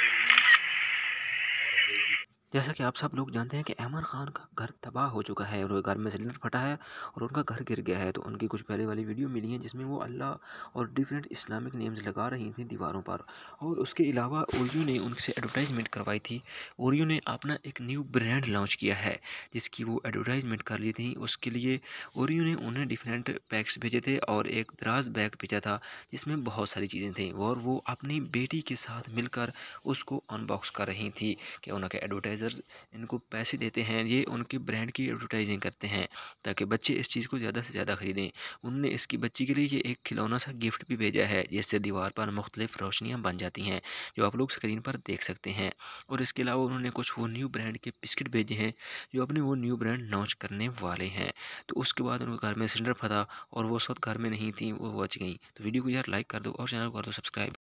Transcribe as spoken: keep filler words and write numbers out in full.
जैसा कि आप सब लोग जानते हैं कि अमर खान का घर तबाह हो चुका है और घर में सिलेंडर फटा है और उनका घर गिर गया है। तो उनकी कुछ पहले वाली वीडियो मिली है जिसमें वो अल्लाह और डिफरेंट इस्लामिक नेम्स लगा रही थी दीवारों पर। और उसके अलावा ओरियो ने उनसे एडवर्टाइजमेंट करवाई थी। ओरियो ने अपना एक न्यू ब्रांड लॉन्च किया है जिसकी वो एडवर्टाइजमेंट कर ली थी। उसके लिए ओरियो ने उन्हें डिफरेंट पैक्स भेजे थे और एक दराज बैग भेजा था जिसमें बहुत सारी चीज़ें थी और वो अपनी बेटी के साथ मिलकर उसको अनबॉक्स कर रही थी कि उनके एडवर्टाइजर्स इनको पैसे देते हैं, ये उनके ब्रांड की एडवर्टाइजिंग करते हैं ताकि बच्चे इस चीज़ को ज़्यादा से ज़्यादा ख़रीदें। उन्होंने इसकी बच्ची के लिए ये एक खिलौना सा गिफ्ट भी भेजा है जिससे दीवार पर मुख्तलिफ रोशनियाँ बन जाती हैं जो आप लोग स्क्रीन पर देख सकते हैं। और इसके अलावा उन्होंने कुछ वो न्यू ब्रांड के बिस्किट भेजे हैं जो अपने वो न्यू ब्रांड लॉन्च करने वाले हैं। तो उसके बाद उनके घर में सिलेंडर फटा और वो उस वक्त घर में नहीं थी, वो बच गई। तो वीडियो को यार लाइक कर दो और चैनल को कर दो सब्सक्राइब।